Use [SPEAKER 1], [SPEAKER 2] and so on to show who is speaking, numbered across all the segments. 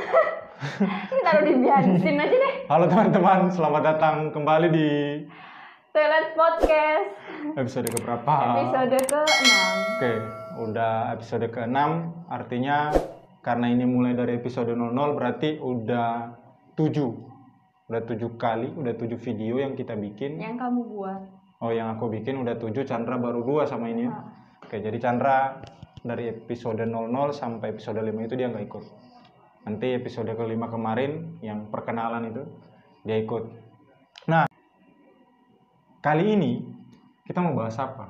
[SPEAKER 1] Ini taruh di bensin aja deh.
[SPEAKER 2] Halo teman-teman, selamat datang kembali di
[SPEAKER 1] Toilet Podcast
[SPEAKER 2] episode keberapa?
[SPEAKER 1] episode ke-6.
[SPEAKER 2] Oke, udah episode ke-6. Artinya karena ini mulai dari episode 00 berarti udah 7. Udah 7 kali, udah 7 video yang kita bikin.
[SPEAKER 1] Yang kamu buat.
[SPEAKER 2] Oh, yang aku bikin udah 7, Chandra baru 2 sama ini. Oke, jadi Chandra dari episode 00 sampai episode 5 itu dia nggak ikut. Nanti episode ke-5 kemarin yang perkenalan itu dia ikut. Nah, kali ini kita mau bahas apa?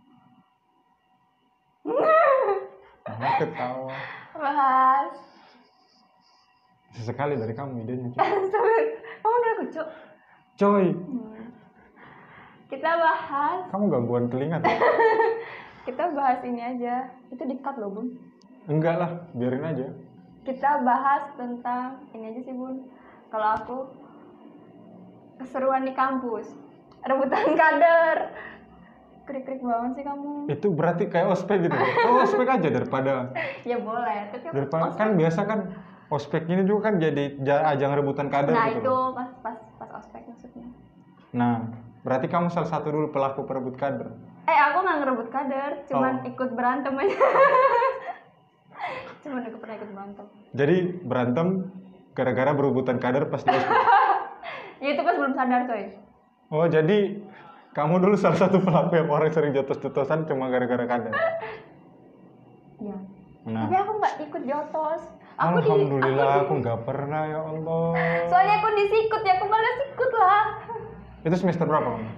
[SPEAKER 2] Mama ketawa.
[SPEAKER 1] Bahas.
[SPEAKER 2] Sesekali dari kamu idenya.
[SPEAKER 1] Kamu udah kucuk.
[SPEAKER 2] Coy,
[SPEAKER 1] Kita bahas.
[SPEAKER 2] kamu gangguan telinga tuh?
[SPEAKER 1] Kita bahas ini aja. Itu di-cut loh, Bun.
[SPEAKER 2] Enggak lah, biarin aja.
[SPEAKER 1] Kita bahas tentang ini aja sih, Bun. Kalau aku keseruan di kampus, rebutan kader. Krik-krik banget sih kamu.
[SPEAKER 2] Itu berarti kayak ospek gitu. Oh, ospek aja daripada
[SPEAKER 1] Ya boleh, tapi
[SPEAKER 2] kan biasa kan ospek ini juga kan jadi ajang rebutan kader
[SPEAKER 1] nah
[SPEAKER 2] gitu
[SPEAKER 1] itu
[SPEAKER 2] loh.
[SPEAKER 1] pas ospek maksudnya.
[SPEAKER 2] Nah, berarti kamu salah satu dulu pelaku perebut kader.
[SPEAKER 1] Aku nggak ngerebut kader, cuman
[SPEAKER 2] Oh.
[SPEAKER 1] ikut berantem aja. Cuman pernah ikut berantem.
[SPEAKER 2] Jadi berantem gara-gara berebutan kader pas di ospek.
[SPEAKER 1] Ya itu pas belum sadar coy.
[SPEAKER 2] Oh, jadi kamu dulu salah satu pelaku yang orang sering jotos-jotosan cuma gara-gara kader.
[SPEAKER 1] Iya.
[SPEAKER 2] Nah,
[SPEAKER 1] Tapi aku nggak ikut jotos.
[SPEAKER 2] alhamdulillah aku nggak pernah, ya Allah.
[SPEAKER 1] Soalnya aku disikut ya, aku malah sikut lah.
[SPEAKER 2] Itu semester berapa kamu?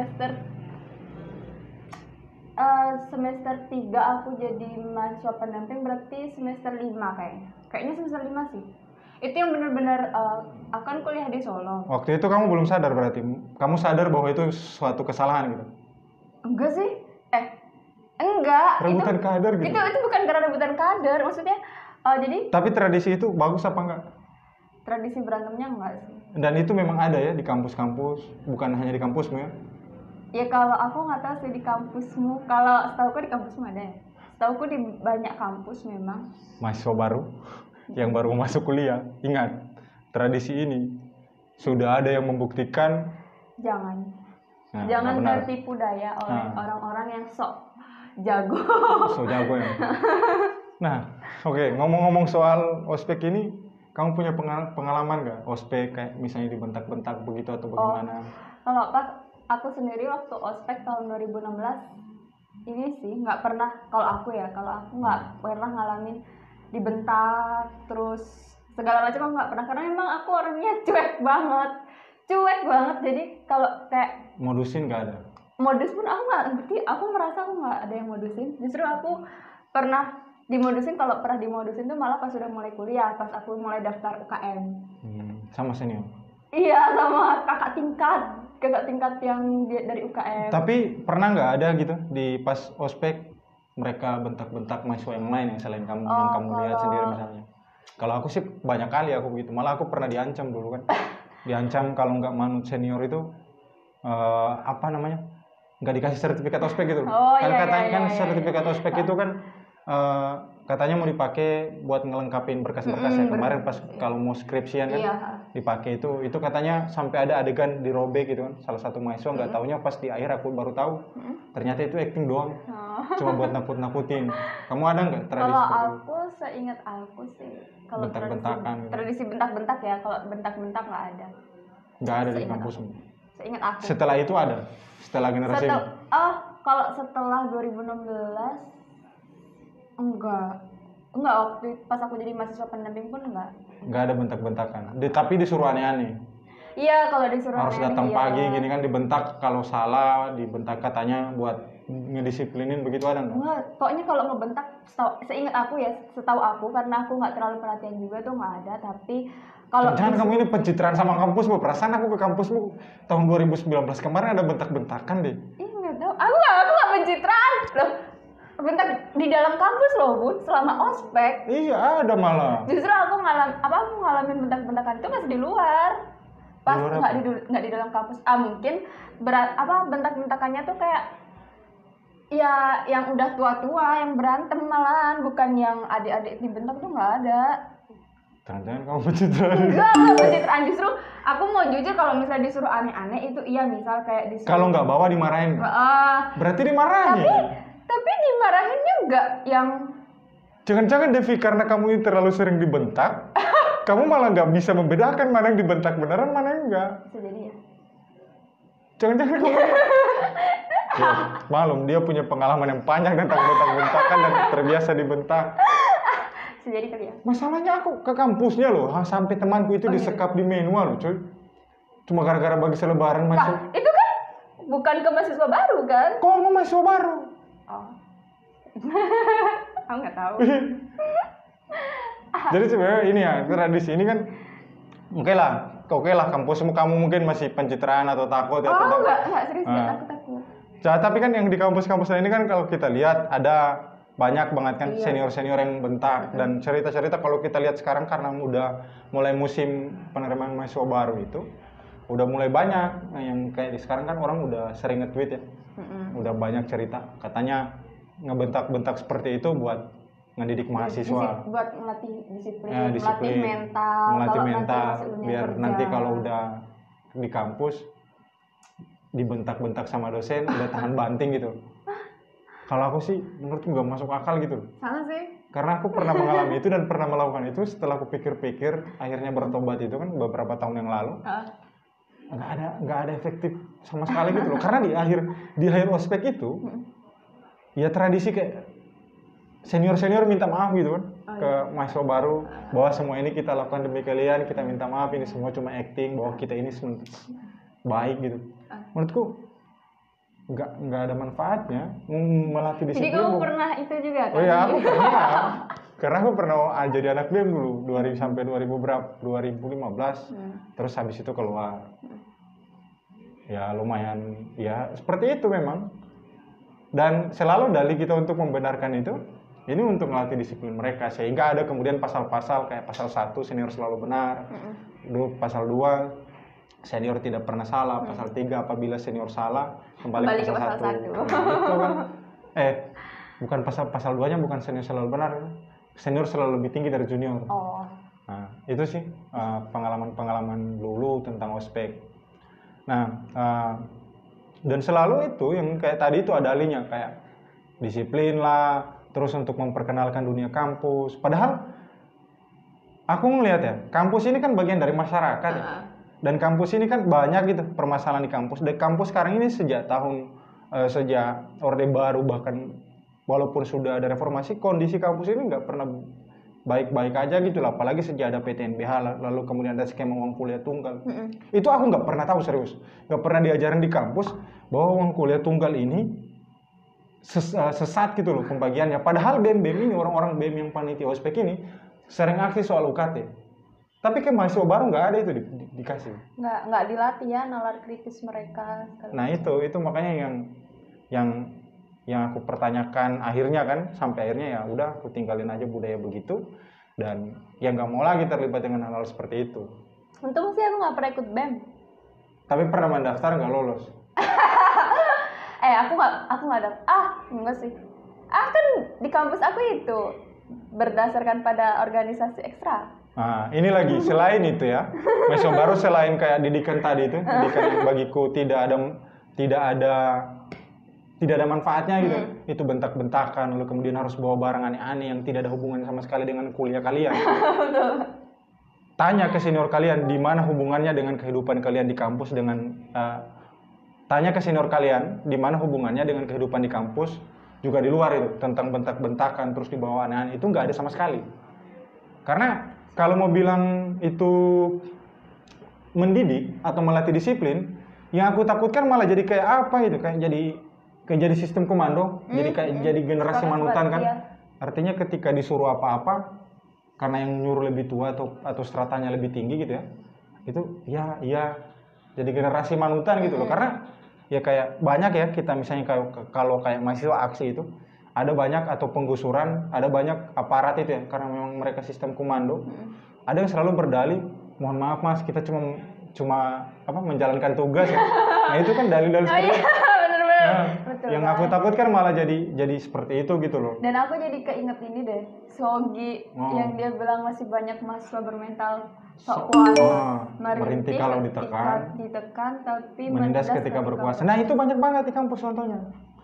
[SPEAKER 1] Semester 3 aku jadi mahasiswa pendamping, berarti semester 5 kayaknya. Kayaknya semester 5 sih. Itu yang benar-benar akan kuliah di Solo.
[SPEAKER 2] Waktu itu kamu belum sadar berarti? Kamu sadar bahwa itu suatu kesalahan gitu?
[SPEAKER 1] Enggak sih. Enggak.
[SPEAKER 2] Rebutan kader gitu?
[SPEAKER 1] Itu bukan karena rebutan kader, maksudnya jadi
[SPEAKER 2] Tapi tradisi itu bagus apa enggak?
[SPEAKER 1] tradisi berantemnya enggak sih.
[SPEAKER 2] Dan itu memang ada ya di kampus-kampus, bukan hanya di kampusmu ya?
[SPEAKER 1] Ya kalau aku nggak tahu sih di kampusmu. Kalau setauku di kampusmu ada ya. Setauku di banyak kampus memang.
[SPEAKER 2] Mahasiswa baru yang baru masuk kuliah, ingat tradisi ini sudah ada yang membuktikan.
[SPEAKER 1] Jangan
[SPEAKER 2] Nah,
[SPEAKER 1] jangan
[SPEAKER 2] benar.
[SPEAKER 1] tertipu daya oleh
[SPEAKER 2] Nah.
[SPEAKER 1] orang-orang yang sok jago.
[SPEAKER 2] So jago ya. Nah, oke, ngomong-ngomong soal ospek ini, kamu punya pengalaman nggak ospek kayak misalnya dibentak-bentak begitu atau bagaimana?
[SPEAKER 1] Kalau pas aku sendiri waktu ospek tahun 2016 ini sih nggak pernah. Kalau aku nggak pernah ngalamin dibentak terus segala macam, aku nggak pernah, karena memang aku orangnya cuek banget. Jadi kalau kayak
[SPEAKER 2] Modusin nggak ada?
[SPEAKER 1] modus pun aku nggak ngerti. Aku merasa aku nggak ada yang modusin. Justru aku pernah dimodusin. Kalau pernah dimodusin tuh malah pas sudah mulai kuliah, pas aku mulai daftar UKM.
[SPEAKER 2] Sama senior.
[SPEAKER 1] Iya, sama kakak tingkat yang dari UKM.
[SPEAKER 2] Tapi pernah nggak ada gitu di pas ospek mereka bentak-bentak mahasiswa yang lain yang selain kamu, yang kamu lihat sendiri misalnya? Kalau aku sih banyak kali aku begitu. Malah aku pernah diancam dulu kan. Diancam kalau nggak manut senior itu nggak dikasih sertifikat ospek gitu. Katanya sertifikat ospek itu kan katanya mau dipakai buat ngelengkapin berkas-berkas ya. Kemarin pas kalau mau skripsian kan dipakai itu katanya sampai ada adegan dirobek gitu kan. Salah satu mahasiswa nggak taunya pas di akhir aku baru tahu ternyata itu acting doang. Cuma buat nakut-nakutin. Kamu ada nggak tradisi?
[SPEAKER 1] Kalau aku seingat aku sih, kalau
[SPEAKER 2] bentak-bentakan
[SPEAKER 1] tradisi bentak-bentak ya, kalau bentak-bentak nggak ada.
[SPEAKER 2] Nggak ada di kampusmu.
[SPEAKER 1] Seingat aku.
[SPEAKER 2] Setelah itu ada? Setelah generasi ini?
[SPEAKER 1] Kalau setelah 2016 enggak waktu pas aku jadi mahasiswa pendamping pun enggak
[SPEAKER 2] Ada bentak-bentakan. Tapi disuruh aneh-aneh.
[SPEAKER 1] Iya, kalau disuruh
[SPEAKER 2] Harus datang pagi gini kan, dibentak kalau salah, dibentak katanya buat ngedisiplinin, begitu ada nggak?
[SPEAKER 1] Enggak, pokoknya kalau ngebentak seingat aku ya, setahu aku, karena aku nggak terlalu perhatian juga tuh nggak ada. Tapi kalau
[SPEAKER 2] Jangan kamu ini pencitraan sama kampusmu. Perasaan aku ke kampusmu tahun 2019 kemarin ada bentak-bentakan deh.
[SPEAKER 1] nggak tahu, aku nggak pencitraan loh. Bentak di dalam kampus loh, Bun, selama ospek.
[SPEAKER 2] Iya, ada malah.
[SPEAKER 1] Justru aku ngalamin bentak-bentakan itu pas di luar. Pas nggak di dalam kampus. Mungkin bentak-bentakannya tuh kayak ya yang udah tua-tua yang berantem malahan, bukan yang adik-adik dibentak tuh nggak ada.
[SPEAKER 2] Jangan-jangan kamu pencitraan.
[SPEAKER 1] Enggak pencitraan, justru aku mau jujur kalau misalnya disuruh aneh-aneh itu iya, misal kayak disuruh.
[SPEAKER 2] Kalau nggak bawa dimarahin. Berarti dimarahin.
[SPEAKER 1] Tapi dimarahinnya enggak yang.
[SPEAKER 2] Jangan-jangan Devi karena kamu ini terlalu sering dibentak, kamu malah nggak bisa membedakan mana yang dibentak beneran, mana yang enggak.
[SPEAKER 1] Bisa jadi ya.
[SPEAKER 2] Jangan-jangan kamu. Ya, malum dia punya pengalaman yang panjang tentang bentak-bentakan dan terbiasa dibentak.
[SPEAKER 1] Jadi kali ya.
[SPEAKER 2] Masalahnya aku ke kampusnya loh, sampai temanku itu disekap di manual loh, coy. Cuma gara-gara bagi selebaran masuk.
[SPEAKER 1] Nah, itu kan bukan ke mahasiswa baru kan?
[SPEAKER 2] Kok mau mahasiswa baru?
[SPEAKER 1] Oh. Aku nggak tahu.
[SPEAKER 2] Jadi sebenarnya ini ya, tradisi ini kan oke lah kampusmu kamu mungkin masih pencitraan atau takut ya.
[SPEAKER 1] Oh enggak serius, enggak takut.
[SPEAKER 2] Tapi kan yang di kampus-kampus lain ini kan kalau kita lihat ada banyak banget kan senior-senior yang bentak dan cerita-cerita kalau kita lihat sekarang karena udah mulai musim penerimaan mahasiswa baru itu udah mulai banyak yang kayak sekarang kan orang udah sering nge-tweet ya. Udah banyak cerita katanya ngebentak-bentak seperti itu buat ngedidik mahasiswa,
[SPEAKER 1] buat melatih disiplin, melatih mental
[SPEAKER 2] biar kerja. Nanti kalau udah di kampus dibentak-bentak sama dosen udah tahan banting gitu. Kalau aku sih menurutku nggak masuk akal gitu.
[SPEAKER 1] Sama sih.
[SPEAKER 2] Karena aku pernah mengalami itu dan pernah melakukan itu. Setelah aku pikir-pikir akhirnya bertobat itu kan beberapa tahun yang lalu. Nggak ada efektif sama sekali gitu loh. Karena di akhir ospek itu ya tradisi kayak senior minta maaf gitu kan ke mahasiswa baru bahwa semua ini kita lakukan demi kalian, kita minta maaf ini semua cuma acting, bahwa kita ini baik gitu. Menurutku nggak ada manfaatnya melatih disiplin.
[SPEAKER 1] Jadi kamu pernah itu juga kan?
[SPEAKER 2] Oh ya aku pernah. Karena aku pernah jadi anak BEM dulu 2000 sampai 2015. Terus habis itu keluar. Ya lumayan ya seperti itu memang. Dan selalu dalih kita untuk membenarkan itu ini untuk melatih disiplin mereka sehingga ada kemudian pasal-pasal kayak pasal 1 senior selalu benar. Pasal 2 senior tidak pernah salah, pasal 3 apabila senior salah kembali ke pasal 1. Nah, itu kan bukan pasal 2-nya bukan senior selalu benar. Senior selalu lebih tinggi dari junior.
[SPEAKER 1] Oh.
[SPEAKER 2] Nah, itu sih pengalaman dulu tentang ospek. Nah, dan selalu itu yang kayak tadi itu ada alihnya kayak disiplin lah, terus untuk memperkenalkan dunia kampus. Padahal aku ngelihat ya, kampus ini kan bagian dari masyarakat ya. Dan kampus ini kan banyak gitu permasalahan di kampus. Dan kampus sekarang ini sejak Orde Baru bahkan walaupun sudah ada reformasi, kondisi kampus ini nggak pernah baik-baik aja gitu lah. Apalagi sejak ada PTNBH lalu kemudian ada skema uang kuliah tunggal. Itu aku nggak pernah tahu serius. Nggak pernah diajarin di kampus bahwa uang kuliah tunggal ini sesat gitu loh pembagiannya. Padahal BEM ini orang-orang BEM yang panitia ospek ini sering aksi soal UKT. Tapi ke mahasiswa baru nggak ada itu dikasih.
[SPEAKER 1] Nggak dilatih ya nalar kritis mereka.
[SPEAKER 2] Nah itu makanya yang aku pertanyakan akhirnya kan sampai akhirnya ya udah aku tinggalin aja budaya begitu dan ya nggak mau lagi terlibat dengan hal-hal seperti itu.
[SPEAKER 1] Untung sih aku nggak pernah ikut BEM.
[SPEAKER 2] Tapi pernah mendaftar nggak lolos?
[SPEAKER 1] Aku nggak daftar. Enggak sih. Kan di kampus aku itu berdasarkan pada organisasi ekstra.
[SPEAKER 2] Nah, ini lagi selain itu ya, mahasiswa baru selain kayak didikan tadi itu, didikan yang bagiku tidak ada manfaatnya gitu. Itu bentak-bentakan, lalu kemudian harus bawa barang aneh-aneh yang tidak ada hubungan sama sekali dengan kuliah kalian. Tanya ke senior kalian di mana hubungannya dengan kehidupan kalian di kampus tanya ke senior kalian di mana hubungannya dengan kehidupan di kampus juga di luar itu tentang bentak-bentakan terus dibawa aneh-aneh itu nggak ada sama sekali. Karena kalau mau bilang itu mendidik atau melatih disiplin, yang aku takutkan malah jadi kayak apa gitu, kayak jadi sistem komando, jadi generasi manutan kan. Iya. Artinya ketika disuruh apa-apa, karena yang nyuruh lebih tua atau stratanya lebih tinggi gitu ya, itu ya jadi generasi manutan gitu loh. Karena ya kayak banyak ya kita misalnya kalau kayak mahasiswa aksi itu. Ada banyak atau penggusuran, ada banyak aparat itu ya, karena memang mereka sistem komando. Ada yang selalu berdalih, mohon maaf mas, kita cuma menjalankan tugas ya. Nah itu kan dalil-dalil seperti itu.
[SPEAKER 1] Bener-bener.
[SPEAKER 2] yang aku takutkan malah jadi seperti itu gitu loh.
[SPEAKER 1] Dan aku jadi keinget ini deh, Sogi yang dia bilang masih banyak mahasiswa bermental sok kuasa,
[SPEAKER 2] merintih kalau
[SPEAKER 1] ditekan tapi
[SPEAKER 2] menindas ketika berkuasa. Nah itu banyak banget di kampus contohnya.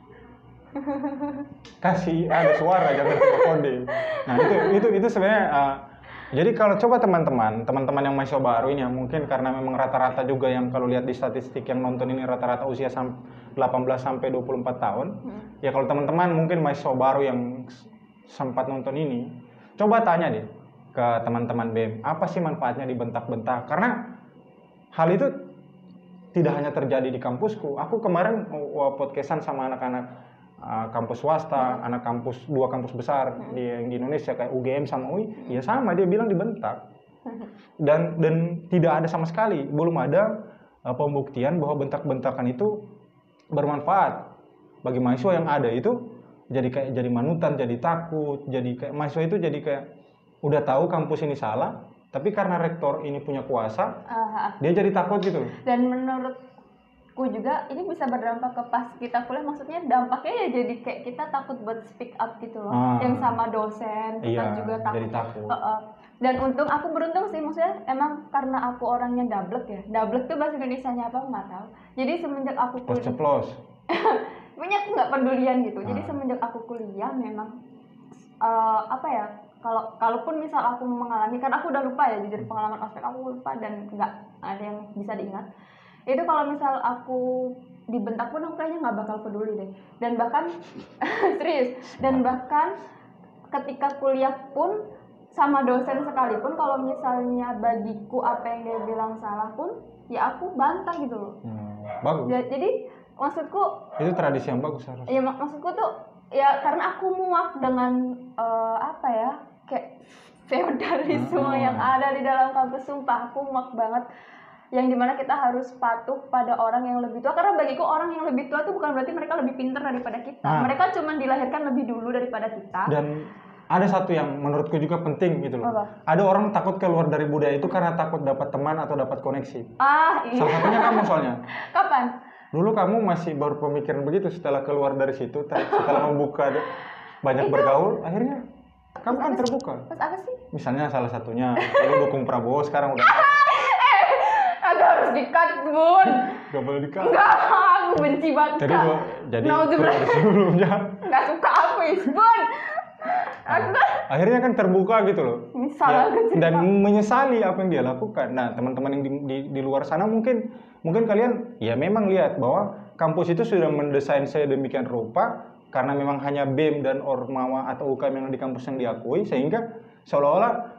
[SPEAKER 2] Kasih ada suara jangan cuma kode. Nah itu sebenarnya jadi kalau coba teman-teman yang mahasiswa baru ini ya, mungkin karena memang rata-rata juga yang kalau lihat di statistik yang nonton ini rata-rata usia 18 sampai 24 tahun. Ya kalau teman-teman mungkin mahasiswa baru yang sempat nonton ini, coba tanya deh ke teman-teman BEM, apa sih manfaatnya dibentak-bentak? Karena hal itu tidak hanya terjadi di kampusku. Aku kemarin podcastan sama anak-anak kampus swasta, anak kampus 2 kampus besar di Indonesia kayak UGM sama UI, ya sama dia bilang dibentak. Dan tidak ada sama sekali, belum ada pembuktian bahwa bentak-bentakan itu bermanfaat bagi mahasiswa yang ada itu jadi manutan, jadi takut, jadi kayak mahasiswa itu jadi kayak udah tahu kampus ini salah, tapi karena rektor ini punya kuasa, dia jadi takut gitu.
[SPEAKER 1] Dan menurutku juga ini bisa berdampak ke pas kita kuliah, maksudnya dampaknya ya jadi kayak kita takut buat speak up gitu loh, yang sama dosen kita juga takut.
[SPEAKER 2] Jadi takut.
[SPEAKER 1] Dan aku beruntung sih, maksudnya emang karena aku orangnya dablek tuh bahasa Indonesianya apa nggak tahu. Jadi semenjak aku kuliah, punya aku nggak pedulian gitu. Jadi semenjak aku kuliah memang kalaupun misal aku mengalami, kan aku udah lupa ya jujur pengalaman ospek aku lupa dan nggak ada yang bisa diingat. Itu kalau misal aku dibentak pun aku kayaknya nggak bakal peduli deh. Dan bahkan serius, dan bahkan ketika kuliah pun sama dosen sekalipun kalau misalnya bagiku apa yang dia bilang salah pun ya aku bantah gitu loh.
[SPEAKER 2] Bagus.
[SPEAKER 1] Jadi maksudku
[SPEAKER 2] itu tradisi yang bagus harus.
[SPEAKER 1] Iya, maksudku tuh ya karena aku muak dengan kayak feodalisme yang ada di dalam kampus. Sumpah aku muak banget, yang dimana kita harus patuh pada orang yang lebih tua, karena bagiku orang yang lebih tua itu bukan berarti mereka lebih pintar daripada kita. Mereka cuma dilahirkan lebih dulu daripada kita.
[SPEAKER 2] Dan ada satu yang menurutku juga penting gitu loh. Ada orang takut keluar dari budaya itu karena takut dapat teman atau dapat koneksi.
[SPEAKER 1] Iya.
[SPEAKER 2] Salah satunya kamu soalnya.
[SPEAKER 1] Kapan?
[SPEAKER 2] Dulu kamu masih baru pemikiran begitu, setelah keluar dari situ, setelah membuka banyak bergaul, akhirnya kamu kan terbuka.
[SPEAKER 1] Pas apa sih?
[SPEAKER 2] Misalnya salah satunya, lu dukung Prabowo, sekarang udah
[SPEAKER 1] agak harus di-cut, Bun.
[SPEAKER 2] Gak boleh di-cut.
[SPEAKER 1] Enggak, aku benci banget.
[SPEAKER 2] Jadi sebelumnya
[SPEAKER 1] gak suka aku, Bun.
[SPEAKER 2] Akhirnya kan terbuka gitu loh.
[SPEAKER 1] Ya,
[SPEAKER 2] dan menyesali apa yang dia lakukan. Nah, teman-teman yang di luar sana mungkin kalian ya memang lihat bahwa kampus itu sudah mendesain sedemikian rupa karena memang hanya BEM dan Ormawa atau UKM yang di kampus yang diakui, sehingga seolah-olah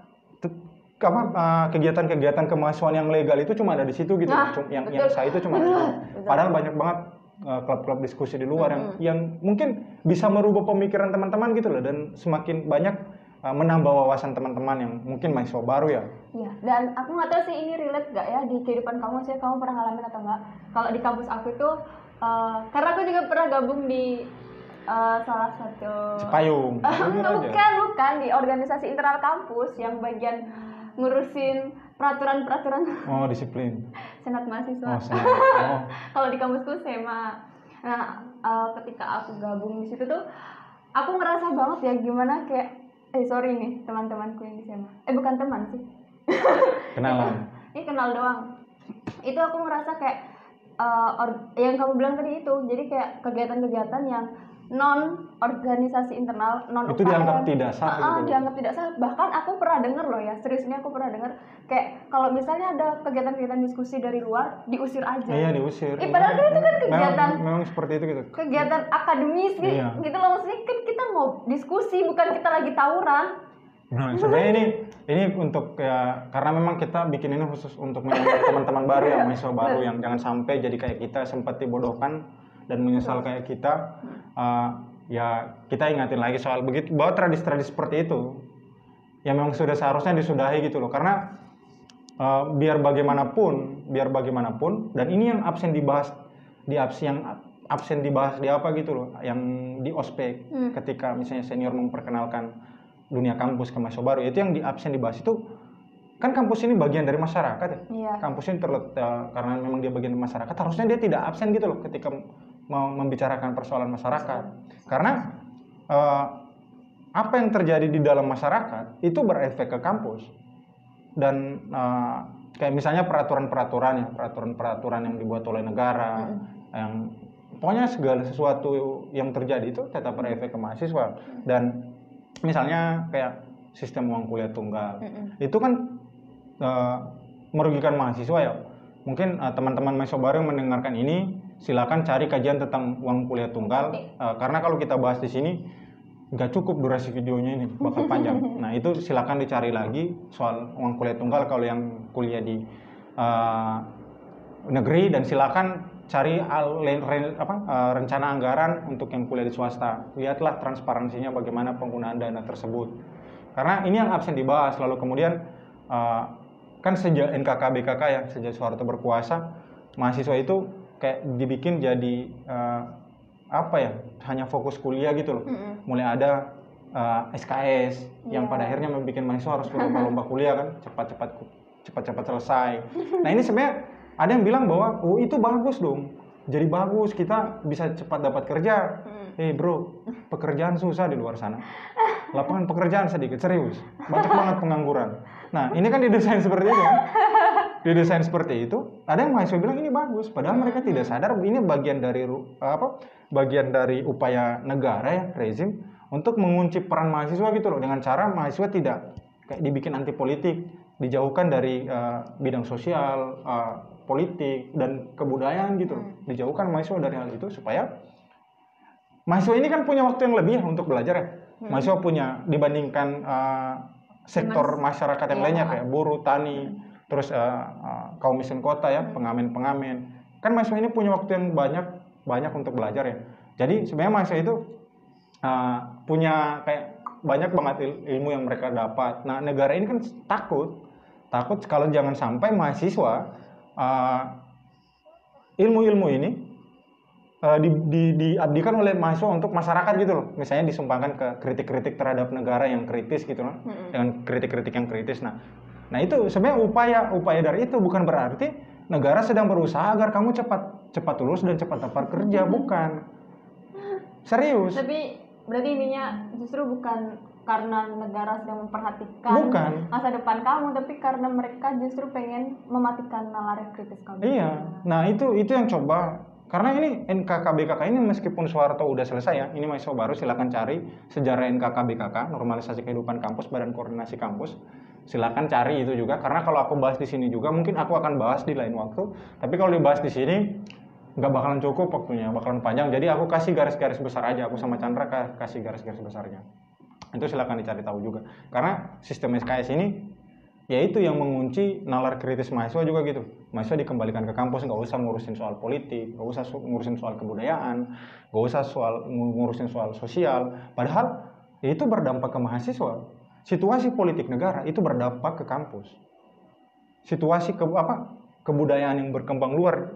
[SPEAKER 2] kegiatan-kegiatan kemahasiswaan yang legal itu cuma ada di situ gitu. Yang sah itu cuma itu. Padahal banyak banget klub-klub diskusi di luar yang mungkin bisa merubah pemikiran teman-teman gitu loh, dan semakin banyak menambah wawasan teman-teman yang mungkin mahasiswa baru ya.
[SPEAKER 1] Iya, dan aku nggak tahu sih ini relate gak ya di kehidupan kamu sih, kamu pernah ngalamin atau enggak? Kalau di kampus aku itu, karena aku juga pernah gabung di salah satu
[SPEAKER 2] Cipayung.
[SPEAKER 1] bukan di organisasi internal kampus yang bagian ngurusin peraturan-peraturan.
[SPEAKER 2] Disiplin.
[SPEAKER 1] Senat mahasiswa. Kalau di kampusku SEMA. Nah, ketika aku gabung di situ tuh, aku ngerasa banget ya gimana kayak, sorry nih teman-temanku yang di SEMA. Bukan teman sih.
[SPEAKER 2] Kenalan.
[SPEAKER 1] Ini kenal doang. Itu aku ngerasa kayak yang kamu bilang tadi itu, jadi kayak kegiatan-kegiatan yang non organisasi internal, non
[SPEAKER 2] itu dianggap tidak sah.
[SPEAKER 1] Dianggap tidak sah. Bahkan aku pernah dengar loh ya, serius ini aku pernah dengar kayak kalau misalnya ada kegiatan-kegiatan diskusi dari luar, diusir aja.
[SPEAKER 2] Iya, diusir.
[SPEAKER 1] Padahal kan itu kan kegiatan
[SPEAKER 2] memang seperti itu gitu.
[SPEAKER 1] Kegiatan akademis gitu loh, maksudnya kan kita mau diskusi, bukan kita lagi tawuran.
[SPEAKER 2] Nah, sebenarnya ini untuk ya, karena memang kita bikin ini khusus untuk teman-teman baru yang mahasiswa baru yang jangan sampai jadi kayak kita sempat dibodohkan dan menyesal kayak kita. Ya kita ingatin lagi soal begitu, bahwa tradisi-tradisi seperti itu yang memang sudah seharusnya disudahi gitu loh, karena biar bagaimanapun dan ini yang absen dibahas di apa gitu loh, yang di ospek ketika misalnya senior memperkenalkan dunia kampus ke mahasiswa baru, itu yang di absen dibahas itu kan kampus ini bagian dari masyarakat ya. Kampus ini karena memang dia bagian dari masyarakat, harusnya dia tidak absen gitu loh ketika membicarakan persoalan masyarakat. Karena apa yang terjadi di dalam masyarakat itu berefek ke kampus. Dan kayak misalnya peraturan-peraturan yang dibuat oleh negara, yang pokoknya segala sesuatu yang terjadi itu tetap berefek ke mahasiswa. Dan misalnya kayak sistem uang kuliah tunggal, itu kan merugikan mahasiswa ya. Mungkin teman-teman mahasiswa baru yang mendengarkan ini, silakan cari kajian tentang uang kuliah tunggal, karena kalau kita bahas di sini nggak cukup durasi videonya, ini bakal panjang. Nah itu silakan dicari lagi soal uang kuliah tunggal kalau yang kuliah di negeri, dan silakan cari rencana anggaran untuk yang kuliah di swasta. Lihatlah transparansinya bagaimana penggunaan dana tersebut, karena ini yang absen dibahas. Lalu kemudian kan sejak NKK BKK ya, sejak Soeharto berkuasa, mahasiswa itu kayak dibikin jadi hanya fokus kuliah gitu loh. Mulai ada SKS yang pada akhirnya membuat mahasiswa harus berlomba-lomba kuliah kan, cepat-cepat selesai. Nah ini sebenarnya ada yang bilang bahwa itu bagus dong, jadi bagus, kita bisa cepat dapat kerja. Bro, pekerjaan susah di luar sana, lapangan pekerjaan sedikit, serius, banyak banget pengangguran. Nah ini kan didesain seperti itu kan? Didesain seperti itu, ada yang mahasiswa bilang ini bagus, padahal mereka tidak sadar ini bagian dari upaya negara ya, rezim, untuk mengunci peran mahasiswa gitu loh, dengan cara mahasiswa tidak kayak dibikin anti politik, dijauhkan dari bidang sosial, politik dan kebudayaan gitu loh. Dijauhkan mahasiswa dari hal itu supaya mahasiswa ini kan punya waktu yang lebih untuk belajar ya. Mahasiswa punya, dibandingkan sektor masyarakat yang lainnya kayak buruh, tani, terus kaum miskin kota ya, pengamen. Kan mahasiswa ini punya waktu yang banyak untuk belajar ya. Jadi sebenarnya mahasiswa itu punya kayak banyak banget ilmu yang mereka dapat. Nah negara ini kan takut kalau jangan sampai mahasiswa ilmu-ilmu ini diabdikan oleh mahasiswa untuk masyarakat gitu loh. Misalnya disumbangkan ke kritik-kritik terhadap negara yang kritis gitu loh, dengan kritik-kritik yang kritis. Nah itu sebenarnya upaya dari itu bukan berarti negara sedang berusaha agar kamu cepat lulus dan cepat dapat kerja, bukan. Serius.
[SPEAKER 1] Tapi berarti ininya justru bukan karena negara sedang memperhatikan masa depan kamu, tapi karena mereka justru pengen mematikan nalar kritis kamu.
[SPEAKER 2] Iya. Nah itu yang coba. Karena ini NKK BKK ini meskipun Soeharto udah selesai ya, ini mahasiswa baru silakan cari sejarah NKK BKK, normalisasi kehidupan kampus, Badan Koordinasi Kampus. Silakan cari itu juga, karena kalau aku bahas di sini juga mungkin aku akan bahas di lain waktu. Tapi kalau dibahas di sini nggak bakalan cukup waktunya, bakalan panjang. Jadi aku kasih garis-garis besar aja, aku sama Chandra kasih garis-garis besarnya. Itu silakan dicari tahu juga. Karena sistem SKS ini yaitu yang mengunci nalar kritis mahasiswa juga gitu. Mahasiswa dikembalikan ke kampus, nggak usah ngurusin soal politik, nggak usah ngurusin soal kebudayaan, nggak usah ngurusin soal sosial. Padahal itu berdampak ke mahasiswa. Situasi politik negara itu berdampak ke kampus. Situasi kebudayaan yang berkembang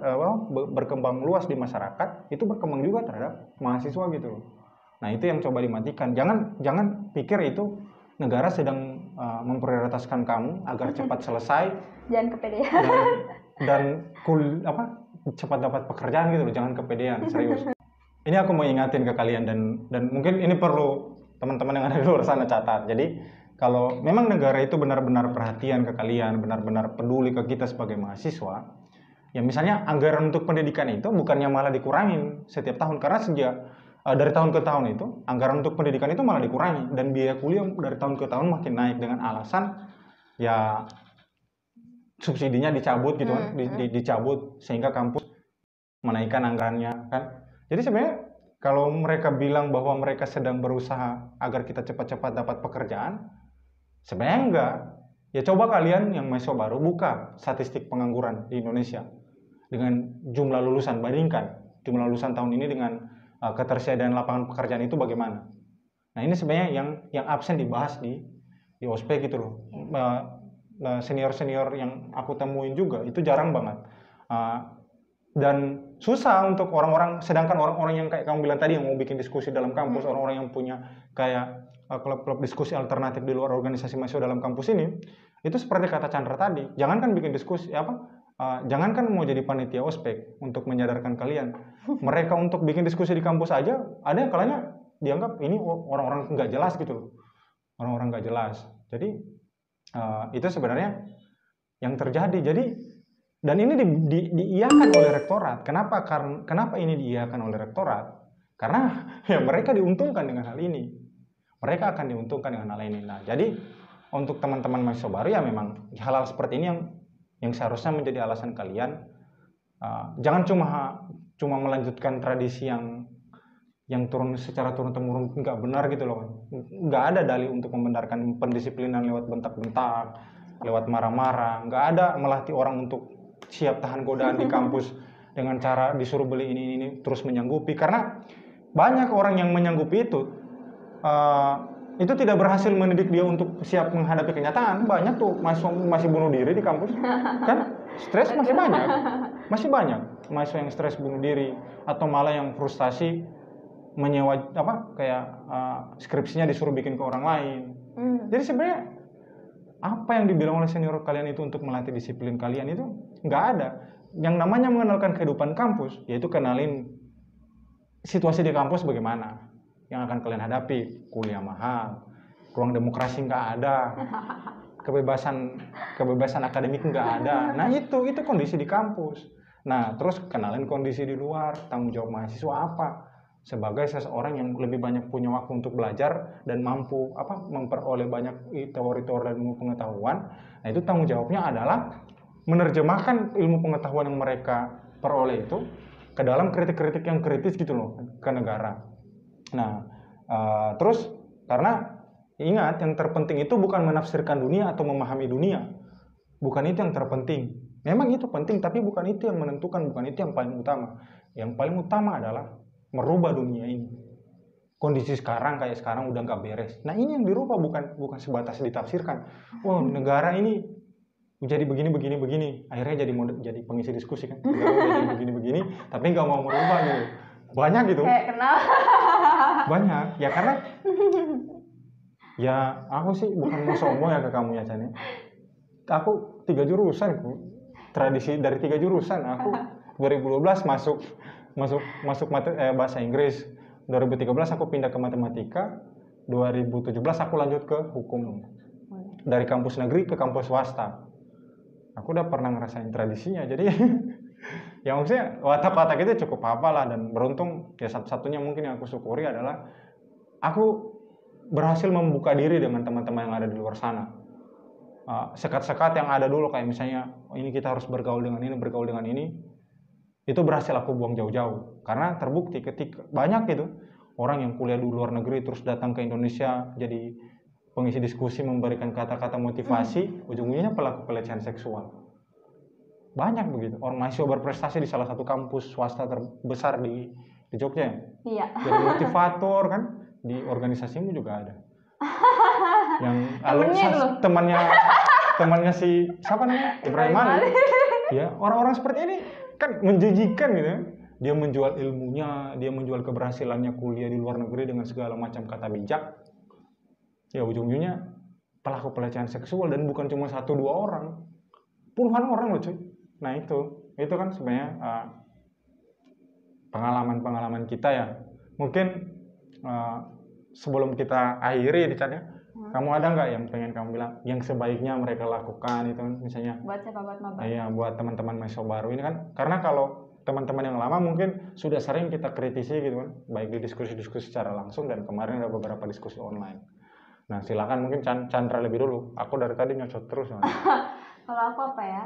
[SPEAKER 2] luas di masyarakat itu berkembang juga terhadap mahasiswa gitu. Nah itu yang coba dimatikan. Jangan pikir itu negara sedang memprioritaskan kamu agar cepat selesai.
[SPEAKER 1] Jangan kepedean.
[SPEAKER 2] Dan cepat dapat pekerjaan gitu loh, jangan kepedean, serius. Ini aku mau ingatin ke kalian dan mungkin ini perlu teman-teman yang ada di luar sana catat. Jadi kalau memang negara itu benar-benar perhatian ke kalian, benar-benar peduli ke kita sebagai mahasiswa, ya misalnya anggaran untuk pendidikan itu bukannya malah dikurangin setiap tahun, karena dari tahun ke tahun itu anggaran untuk pendidikan itu malah dikurangi, dan biaya kuliah dari tahun ke tahun makin naik dengan alasan ya subsidinya dicabut gitu kan, dicabut sehingga kampus menaikkan anggarannya kan. Jadi sebenarnya kalau mereka bilang bahwa mereka sedang berusaha agar kita cepat-cepat dapat pekerjaan, sebenarnya enggak. Ya coba kalian yang mahasiswa baru buka statistik pengangguran di Indonesia dengan jumlah lulusan, bandingkan jumlah lulusan tahun ini dengan ketersediaan lapangan pekerjaan itu bagaimana. Nah ini sebenarnya yang absen dibahas di ospek gitu loh. Senior-senior yang aku temuin juga itu jarang banget. Dan susah untuk orang-orang, sedangkan orang-orang yang kayak kamu bilang tadi yang mau bikin diskusi dalam kampus, orang-orang yang punya kayak klub-klub diskusi alternatif di luar organisasi mahasiswa dalam kampus ini, itu seperti kata Chandra tadi, jangankan bikin diskusi jangankan mau jadi panitia ospek untuk menyadarkan kalian, mereka untuk bikin diskusi di kampus aja ada yang kalanya dianggap ini orang-orang nggak jelas gitu loh, orang-orang nggak jelas. Jadi itu sebenarnya yang terjadi. Jadi dan ini diiyakan oleh rektorat. Kenapa ini diiyakan oleh rektorat? Karena ya mereka diuntungkan dengan hal ini. Mereka akan diuntungkan dengan hal ini. Nah, jadi untuk teman-teman mahasiswa baru ya memang hal-hal seperti ini yang seharusnya menjadi alasan kalian. Jangan cuma melanjutkan tradisi yang secara turun temurun nggak benar gitu loh. Nggak ada dalih untuk membenarkan pendisiplinan lewat bentak-bentak, lewat marah-marah. Nggak ada melatih orang untuk siap tahan godaan di kampus dengan cara disuruh beli ini terus menyanggupi. Karena banyak orang yang menyanggupi itu tidak berhasil mendidik dia untuk siap menghadapi kenyataan. Banyak tuh masih bunuh diri di kampus kan, stres masih banyak mahasiswa yang stres bunuh diri atau malah yang frustasi menyewa skripsinya disuruh bikin ke orang lain. Jadi sebenarnya apa yang dibilang oleh senior kalian itu untuk melatih disiplin kalian itu nggak ada. Yang namanya mengenalkan kehidupan kampus yaitu kenalin situasi di kampus bagaimana yang akan kalian hadapi. Kuliah mahal, ruang demokrasi nggak ada, kebebasan akademik nggak ada. Nah itu kondisi di kampus. Nah terus kenalin kondisi di luar, tanggung jawab mahasiswa apa sebagai seseorang yang lebih banyak punya waktu untuk belajar dan mampu memperoleh banyak teori-teori dan ilmu pengetahuan. Nah itu tanggung jawabnya adalah menerjemahkan ilmu pengetahuan yang mereka peroleh itu ke dalam kritik-kritik yang kritis gitu loh ke negara. Nah, terus karena ingat yang terpenting itu bukan menafsirkan dunia atau memahami dunia. Bukan itu yang terpenting. Memang itu penting tapi bukan itu yang menentukan, bukan itu yang paling utama. Yang paling utama adalah merubah dunia ini. Kondisi kayak sekarang udah nggak beres. Nah ini yang dirubah bukan sebatas ditafsirkan. Oh negara ini jadi begini. Akhirnya jadi pengisi diskusi kan. Negara udah jadi begini, tapi nggak mau merubah gitu. Banyak gitu.
[SPEAKER 1] Kenapa?
[SPEAKER 2] Banyak. Ya karena ya aku sih bukan mau sombong ya ke kamu ya Chan. Aku 3 jurusan tradisi dari 3 jurusan. Aku 2012 masuk bahasa Inggris. 2013 aku pindah ke matematika. 2017 aku lanjut ke hukum. Dari kampus negeri ke kampus swasta. Aku udah pernah ngerasain tradisinya. Jadi ya maksudnya watak-watak itu cukup hafal lah. Dan beruntung ya satu-satunya mungkin yang aku syukuri adalah aku berhasil membuka diri dengan teman-teman yang ada di luar sana. Sekat-sekat yang ada dulu kayak misalnya ini kita harus bergaul dengan ini, itu berhasil aku buang jauh-jauh. Karena terbukti ketika banyak itu orang yang kuliah di luar negeri terus datang ke Indonesia jadi pengisi diskusi, memberikan kata-kata motivasi, ujung-ujungnya pelaku pelecehan seksual. Banyak begitu. Orang mahasiswa berprestasi di salah satu kampus swasta terbesar di Jogja.
[SPEAKER 1] Iya.
[SPEAKER 2] Jadi motivator kan, di organisasimu juga ada. Yang temannya si siapa namanya? Ibrahim Ali. Ya, orang-orang seperti ini kan menjijikan gitu ya. Dia menjual ilmunya, dia menjual keberhasilannya kuliah di luar negeri dengan segala macam kata bijak. Ya ujung-ujungnya pelaku pelecehan seksual dan bukan cuma 1-2 orang. Puluhan orang loh cuy. Nah itu kan sebenarnya pengalaman-pengalaman kita ya. Mungkin sebelum kita akhiri di chatnya, kamu ada nggak yang pengen kamu bilang yang sebaiknya mereka lakukan itu misalnya?
[SPEAKER 1] Buat siapa? Buat maba?
[SPEAKER 2] Iya, buat teman-teman mahasiswa baru ini kan. Karena kalau teman-teman yang lama mungkin sudah sering kita kritisi gitu kan, baik di diskusi-diskusi secara langsung dan kemarin ada beberapa diskusi online. Nah silakan mungkin Chandra lebih dulu. Aku dari tadi nyocot terus.
[SPEAKER 1] Kalau aku apa ya?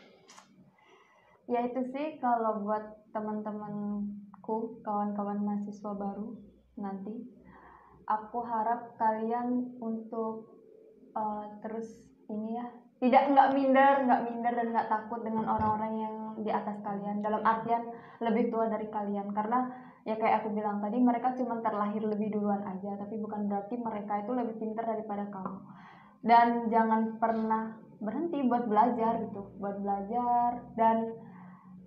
[SPEAKER 1] Ya itu sih kalau buat teman-temanku, kawan-kawan mahasiswa baru nanti, aku harap kalian untuk terus ini ya, nggak minder dan nggak takut dengan orang-orang yang di atas kalian, dalam artian lebih tua dari kalian. Karena ya kayak aku bilang tadi, mereka cuma terlahir lebih duluan aja, tapi bukan berarti mereka itu lebih pintar daripada kamu. Dan jangan pernah berhenti buat belajar gitu, dan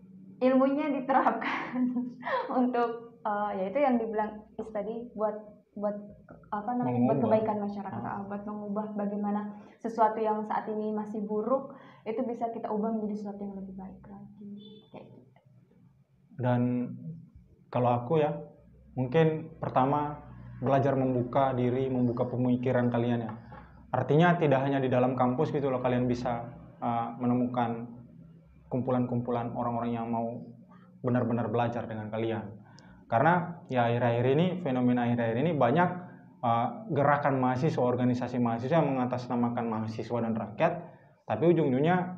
[SPEAKER 1] ilmunya diterapkan untuk yaitu yang dibilang tadi, buat buat buat kebaikan masyarakat, buat mengubah bagaimana sesuatu yang saat ini masih buruk itu bisa kita ubah menjadi sesuatu yang lebih baik lagi kayak gitu.
[SPEAKER 2] Dan kalau aku ya mungkin pertama belajar membuka diri, membuka pemikiran kalian ya. Artinya tidak hanya di dalam kampus gitu loh, kalian bisa menemukan kumpulan-kumpulan orang-orang yang mau benar-benar belajar dengan kalian. Karena ya akhir-akhir ini, fenomena akhir-akhir ini banyak gerakan mahasiswa, organisasi mahasiswa yang mengatasnamakan mahasiswa dan rakyat, tapi ujung-ujungnya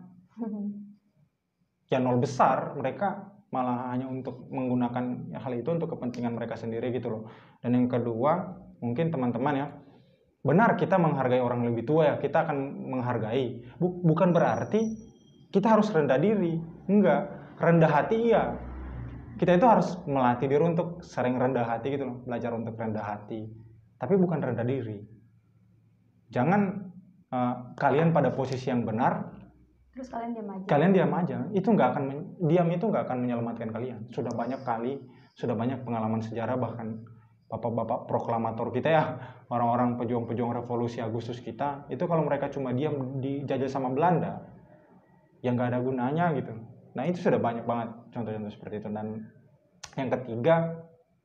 [SPEAKER 2] ya nol besar, mereka malah hanya untuk menggunakan hal itu untuk kepentingan mereka sendiri gitu loh. Dan yang kedua, mungkin teman-teman ya, benar kita menghargai orang lebih tua ya, kita akan menghargai. Bukan berarti kita harus rendah diri, enggak. Rendah hati iya. Kita itu harus melatih diri untuk sering rendah hati gitu loh, belajar untuk rendah hati. Tapi bukan rendah diri. Jangan kalian pada posisi yang benar,
[SPEAKER 1] terus kalian diam aja.
[SPEAKER 2] Kalian diam aja. Itu diam itu nggak akan menyelamatkan kalian. Sudah banyak pengalaman sejarah, bahkan bapak-bapak proklamator kita ya, orang-orang pejuang-pejuang revolusi Agustus kita, itu kalau mereka cuma diam dijajah sama Belanda, yang nggak ada gunanya gitu. Nah itu sudah banyak banget contoh-contoh seperti itu. Dan yang ketiga,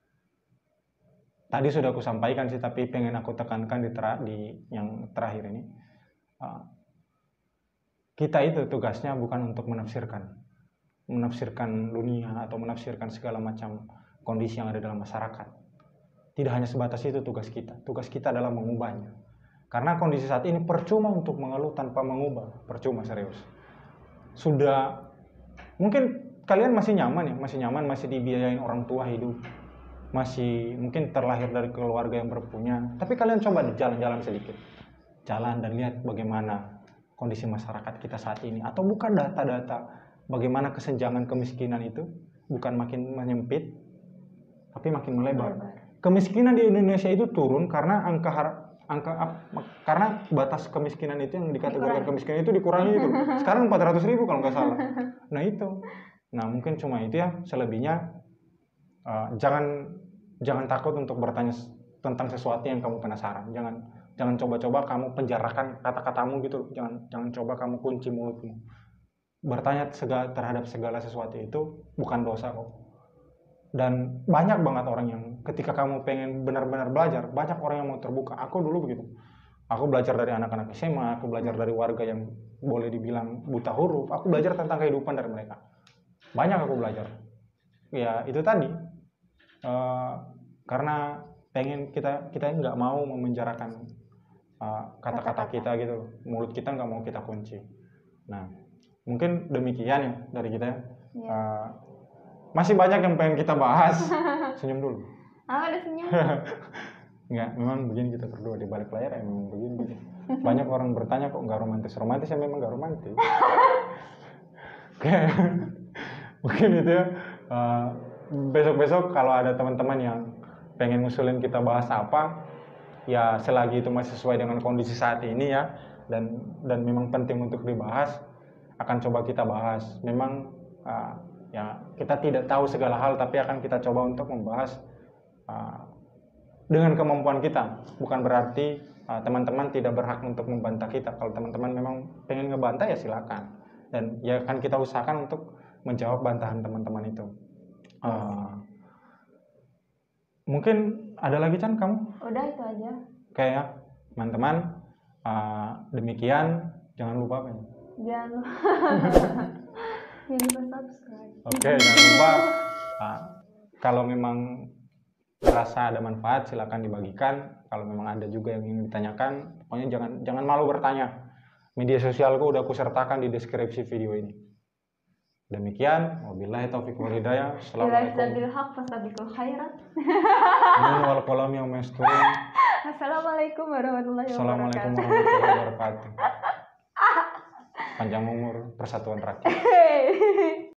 [SPEAKER 2] tadi sudah aku sampaikan sih, tapi pengen aku tekankan di yang terakhir ini. Kita itu tugasnya bukan untuk menafsirkan dunia atau menafsirkan segala macam kondisi yang ada dalam masyarakat. Tidak hanya sebatas itu tugas kita. Tugas kita adalah mengubahnya. Karena kondisi saat ini percuma untuk mengeluh tanpa mengubah. Percuma, serius. Sudah, mungkin kalian masih nyaman ya, masih dibiayain orang tua hidup. Masih mungkin terlahir dari keluarga yang berpunya. Tapi kalian coba jalan-jalan sedikit. Jalan dan lihat bagaimana kondisi masyarakat kita saat ini, atau bukan data-data bagaimana kesenjangan kemiskinan itu bukan makin menyempit tapi makin melebar. Kemiskinan di Indonesia itu turun karena karena batas kemiskinan itu yang dikategorikan kemiskinan itu dikurangi itu. Sekarang 400.000 kalau nggak salah. Nah itu. Nah mungkin cuma itu ya. Selebihnya jangan takut untuk bertanya tentang sesuatu yang kamu penasaran. Jangan coba-coba kamu penjarakan kata-katamu gitu. Jangan coba kamu kunci mulutmu. Bertanya terhadap segala sesuatu itu bukan dosa kok. Dan banyak banget orang yang ketika kamu pengen benar-benar belajar, banyak orang yang mau terbuka. Aku dulu begitu. Aku belajar dari anak-anak SMA, aku belajar dari warga yang boleh dibilang buta huruf. Aku belajar tentang kehidupan dari mereka. Banyak aku belajar. Ya itu tadi. Karena pengen kita nggak mau memenjarakan kata-kata kita gitu, mulut kita nggak mau kita kunci. Nah mungkin demikian ya dari kita. Masih banyak yang pengen kita bahas. Senyum dulu.
[SPEAKER 1] Ada senyum.
[SPEAKER 2] Nggak, memang begini kita berdua di balik layar ya, memang begini. Banyak orang bertanya kok nggak romantis ya, memang nggak romantis. Oke. Mungkin itu ya. Besok-besok kalau ada teman-teman yang pengen ngusulin kita bahas apa, ya selagi itu masih sesuai dengan kondisi saat ini ya, dan memang penting untuk dibahas, akan coba kita bahas. Memang ya kita tidak tahu segala hal, tapi akan kita coba untuk membahas dengan kemampuan kita. Bukan berarti teman-teman tidak berhak untuk membantah kita. Kalau teman-teman memang pengen ngebantah ya silakan, dan ya akan kita usahakan untuk menjawab bantahan teman-teman itu. Mungkin ada lagi Chan kamu?
[SPEAKER 1] Udah itu aja.
[SPEAKER 2] Oke ya teman-teman, demikian. Jangan lupa apa ya?
[SPEAKER 1] Jangan lupa subscribe.
[SPEAKER 2] Oke, jangan lupa kalau memang merasa ada manfaat silakan dibagikan. Kalau memang ada juga yang ingin ditanyakan, pokoknya jangan malu bertanya. Media sosialku udah aku sertakan di deskripsi video ini. Demikian, wabillahi taufiq wal hidayah.
[SPEAKER 1] Assalamualaikum warahmatullahi
[SPEAKER 2] wabarakatuh. Panjang umur persatuan rakyat.